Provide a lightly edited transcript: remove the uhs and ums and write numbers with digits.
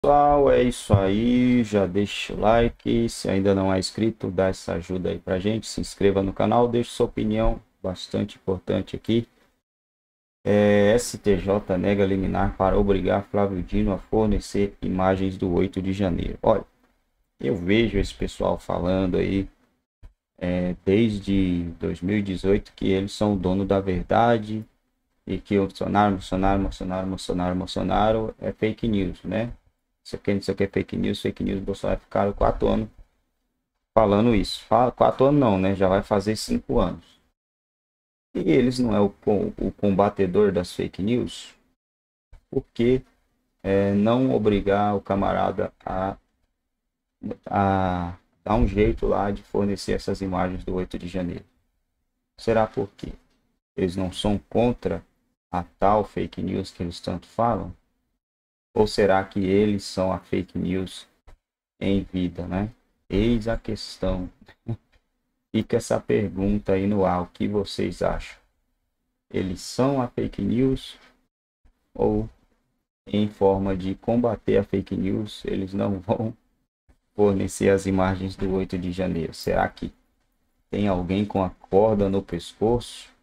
Pessoal, é isso aí. Já deixa o like. Se ainda não é inscrito, dá essa ajuda aí pra gente. Se inscreva no canal, deixe sua opinião, bastante importante aqui. STJ nega liminar para obrigar Flávio Dino a fornecer imagens do 8 de janeiro. Olha, eu vejo esse pessoal falando aí desde 2018 que eles são o dono da verdade e que o Bolsonaro é fake news, né? Isso aqui é fake news, Bolsonaro ficaram 4 anos falando isso. 4 anos não, né? Já vai fazer 5 anos. E eles não é o combatedor das fake news? Por que não obrigar o camarada a dar um jeito lá de fornecer essas imagens do 8 de janeiro? Será porque eles não são contra a tal fake news que eles tanto falam? Ou será que eles são a fake news em vida, né? Eis a questão. Fica essa pergunta aí no ar. O que vocês acham? Eles são a fake news ou em forma de combater a fake news, eles não vão fornecer as imagens do 8 de janeiro? Será que tem alguém com a corda no pescoço